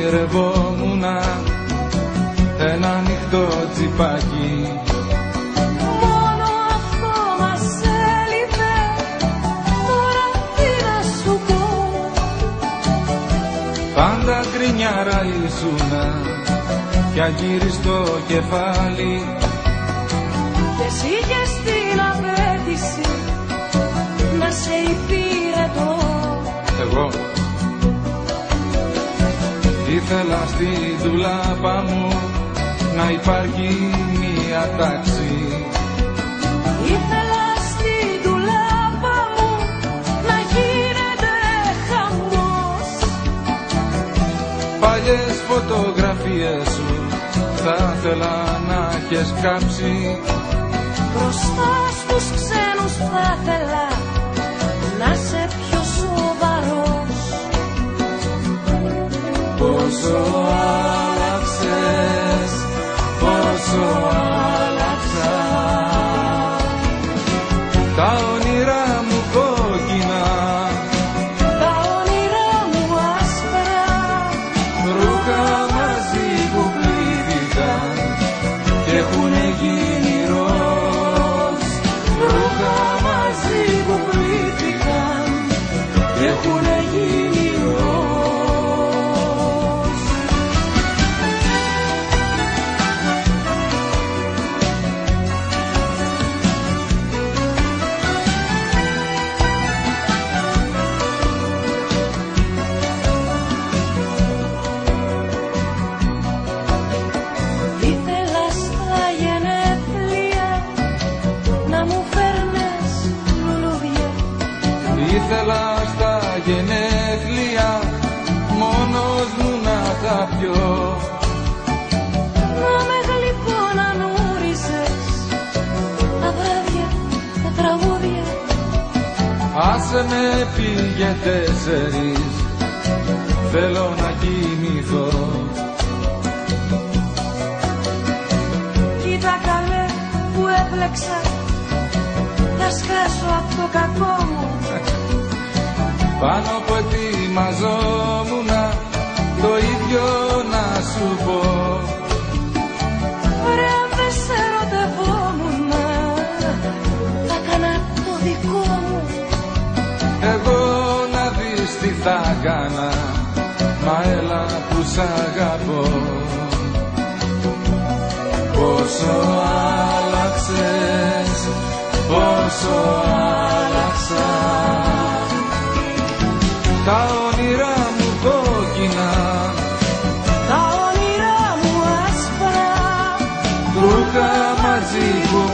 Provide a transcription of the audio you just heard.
ονειρευόμουνα ένα ανοιχτό τσιπάκι. Μόνο αυτό μας έλειπε, τώρα τι να σου πω. Πάντα γκρινιάρα ήσουνα κι αγύριστο κεφάλι. Και εσύ είχες την απέτηση να σε υπηρετώ. Εγώ ήθελα στη ντουλάπα μου να υπάρχει μία τάξη. Ήθελα στη ντουλάπα μου να γίνεται χαμός. Παλιές φωτογραφίες σου θα ήθελα να έχεις κάψει. Μπροστά στους ξένους θα ήθελα να σε πιο σοβαρός. Πόσο άλλαξες, πόσο άλλαξα. Τα όνειρά μου κόκκινα, Τα όνειρά μου άσπρα, ρούχα μαζί που πλήθηκαν και έχουνε γίνει ροζ. Ρούχα μαζί που πλήθηκαν και έχουνε γίνει ροζ. ήθελα στα γενέθλια να μου φέρνες λουλούδια. Ήθελα στα γενέθλια μόνος μου να τα πιω. Να με γλυκό να νούριζες τα βράδια, τα τραγούδια. Άσε με πήγε 4, θέλω να κοιμηθώ. Κοίτα καλέ που έπλεξα, θα σκάσω από το κακό μου. Πάνω που ετοιμαζόμουνα το ίδιο να σου πω. Ρε αν δεν σε ερωτευόμουνα, θα έκανα το δικό μου. Εγώ να δεις τι θα κάνα, μα έλα που σ' αγαπώ. Πόσο άλλαξες, πόσο άλλαξα. Τα όνειρά μου κόκκινα, Τα όνειρά μου άσπρα, ρούχα μαζί που